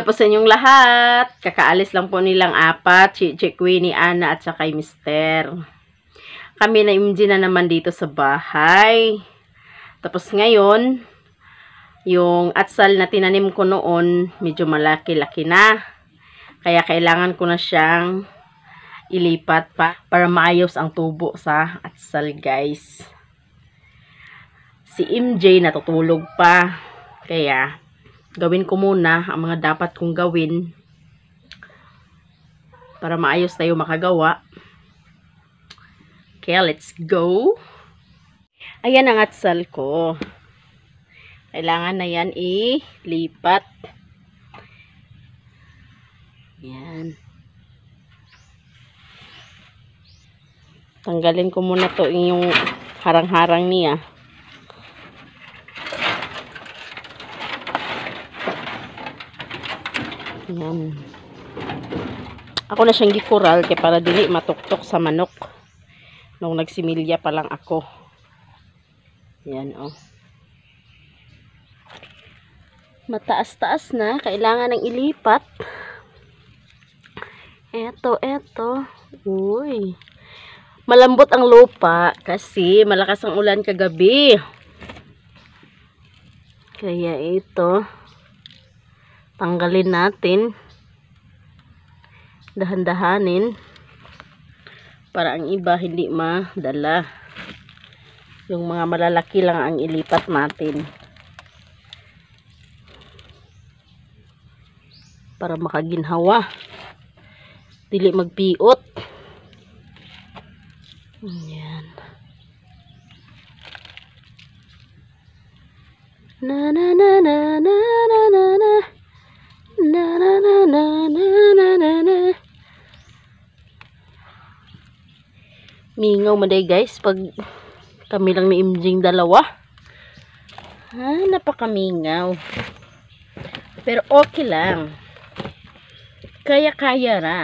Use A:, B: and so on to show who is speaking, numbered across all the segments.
A: umaga po sa inyong lahat. Kakaalis lang po nilang apat, si Queenie, Ana at saka Mister. Kami na MG na naman dito sa bahay. Tapos ngayon, yung atsal na tinanim ko noon, medyo malaki-laki na. Kaya kailangan ko na siyang ilipat pa para maayos ang tubo sa atsal, guys. Si MJ natutulog pa. Kaya gawin ko muna ang mga dapat kong gawin para maayos tayo makagawa. Kaya let's go. Ayan ang atsal ko. Kailangan na yan ilipat. Yan. Tanggalin ko muna to yung harang-harang niya. Yan. Ako na siyang gikural kaya para dili matuktok sa manok. Nung nagsimilya pa lang ako. Yan, oh. Mataas-taas na. Kailangan ng ilipat. Eto. Uy. Malambot ang lupa kasi malakas ang ulan kagabi. Kaya ito. Tanggalin natin. Dahan-dahanin. Para ang iba hindi madala. Yung mga malalaki lang ang ilipat natin. Para makaginhawa. Dili magpiot. Yan. Na na na na na na na na. Na na na na na na na na. Mingaw maday guys pag kami lang ni Imjing dalawa. Napakamingaw. Pero okay lang. Kaya-kaya ra.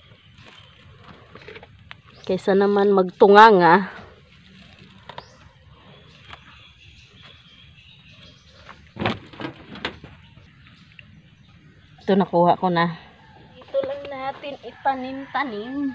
A: Kaysa naman magtunganga. Ito nakuha ko na. Ito lang natin itanim-tanim.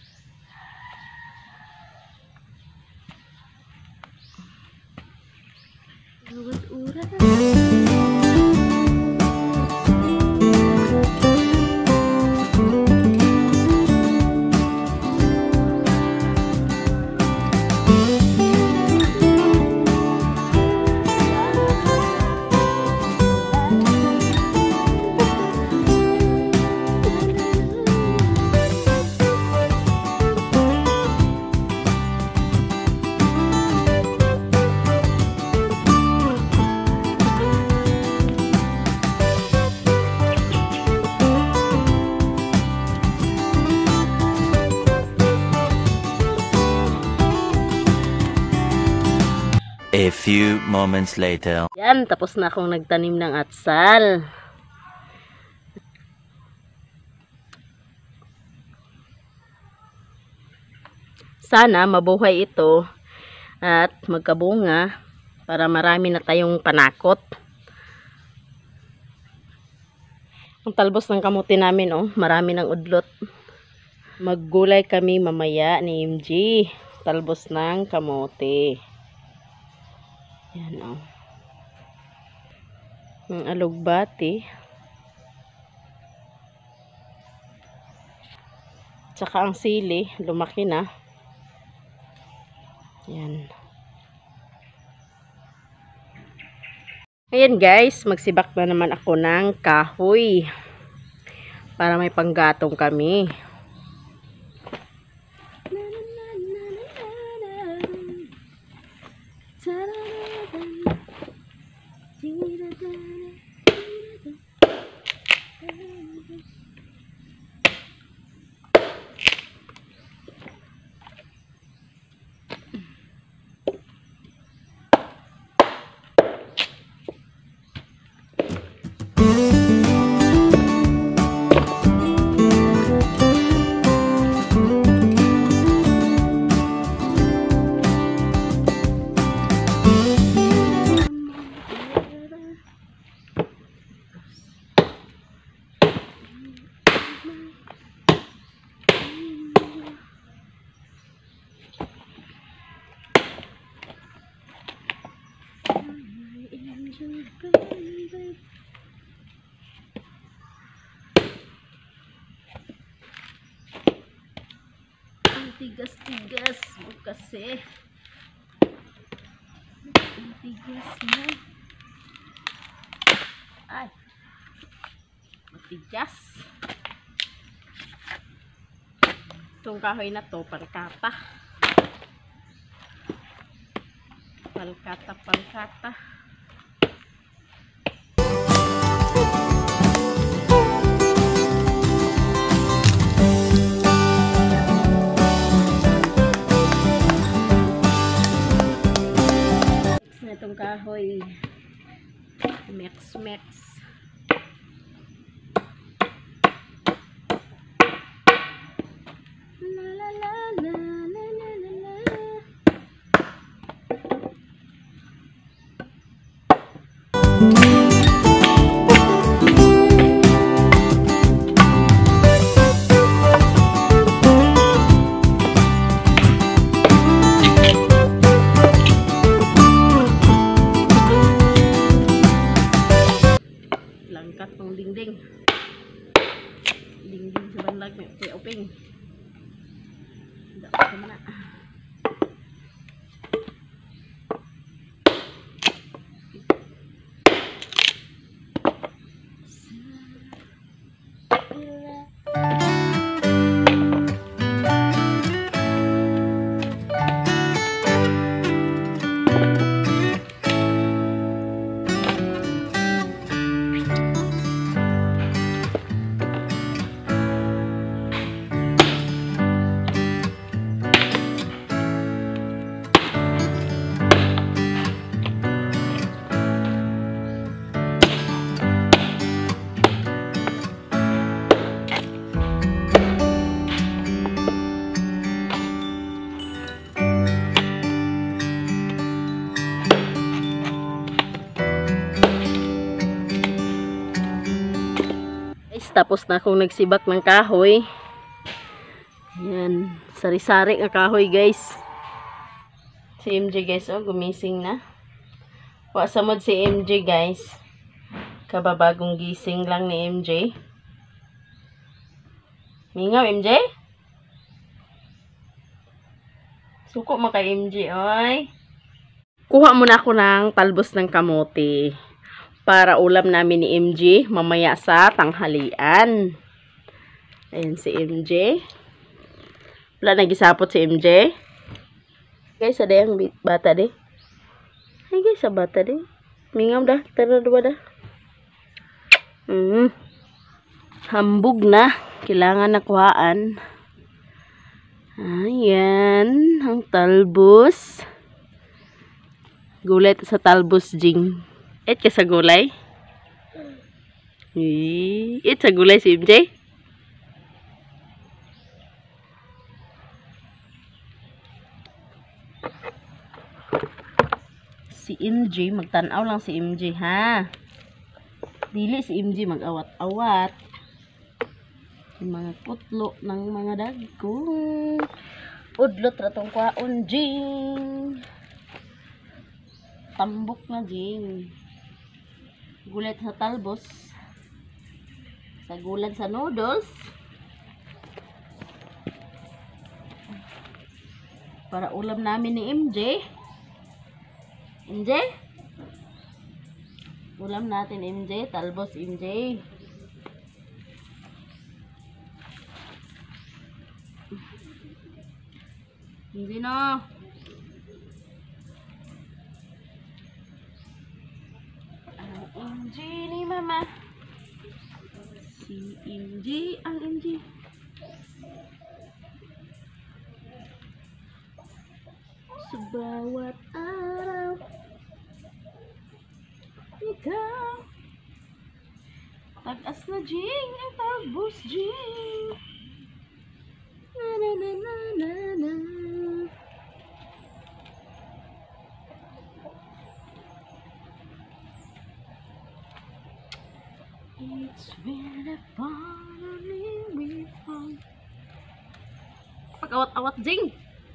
B: A few moments later.
A: Yan, tapos na akong nagtanim ng atsal. Sana mabuhay ito at magkabunga para marami na tayong panakot. Ang talbos ng kamuti namin, oh, marami ng udlot. Maggulay kami mamaya ni MG. Talbos ng kamuti. Yan, oh. Ang alugbati. Tsaka ang sili, lumaki na. Yan. Ayan guys, magsibak na naman ako ng kahoy. Para may panggatong kami. kasi. Matigas na. Ay. Matigas. Itong kahoy na to, palkata. Palkata. Itong kahoy mix la la la la la la la. Langkat ng dingding sa banlag may oping. Dapat naman na. Tapos na akong nagsibak ng kahoy. Yan, sari-sari ang kahoy guys. Si MJ guys, oh, gumising na. Wasamod si MJ guys. Kababagong gising lang ni MJ. Mingaw MJ? Suko mo kay MJ, oy. Kuha muna ako ng talbos ng kamote para ulam namin ni MJ mamaya sa tanghalian. Ayan si MJ. Wala nagisapot si MJ. Guys, ada yang bata deh. Hai guys, sa bata deh. Mingaw dah, tara dua dah. Hambog na. Kailangan nakuhaan. Ayan, ang talbos. Gulay sa talbos, Jing. It ka sa gulay? It sa gulay si MJ? Si MJ, magtanaw lang si MJ ha. Dili si MJ mag-awat-awat. Yung mga putlo ng mga dagkong. Udlot ratong kwaon, Jing. Tambok na, Jing. Gulat sa talbos. Sa gulat sa noodles. Para ulam namin ni MJ. MJ? Ulam natin MJ. Talbos MJ. MJ no. MJ ni mama. Si MJ, ang MJ. Sa bawat araw, ikaw. Tagas na Jing, ang talbos Jing. Na na na na na na. It's when I finally we found. Pag-awat-awat, Jing.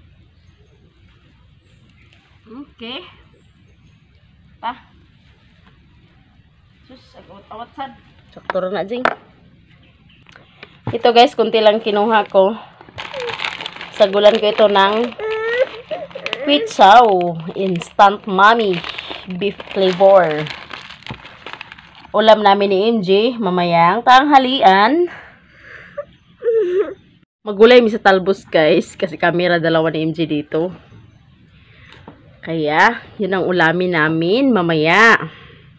A: Okay. Pa. Sus, awat-awat sad. Sakto na, Jing. Ito guys, kunti lang kinuha ko. Sagulan ko ito ng sweet chow, instant mommy, beef flavor. Ulam namin ni MJ, mamayang tanghalian. Magulay mi sa talbos guys, kasi kamera dalawa ni MJ dito. Kaya, yun ang ulamin namin mamaya.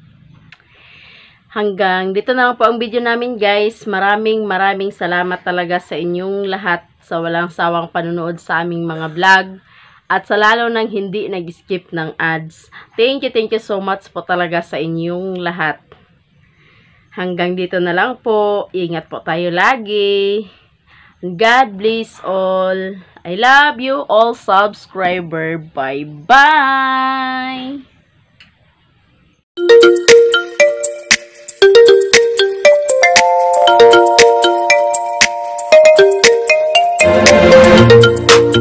A: Hanggang dito na lang po ang video namin guys. Maraming salamat talaga sa inyong lahat sa walang sawang panunood sa aming mga vlog. At sa lalo nang hindi nag-skip ng ads. Thank you so much po talaga sa inyong lahat. Hanggang dito na lang po. Ingat po tayo lagi. God bless all. I love you all subscriber. Bye-bye.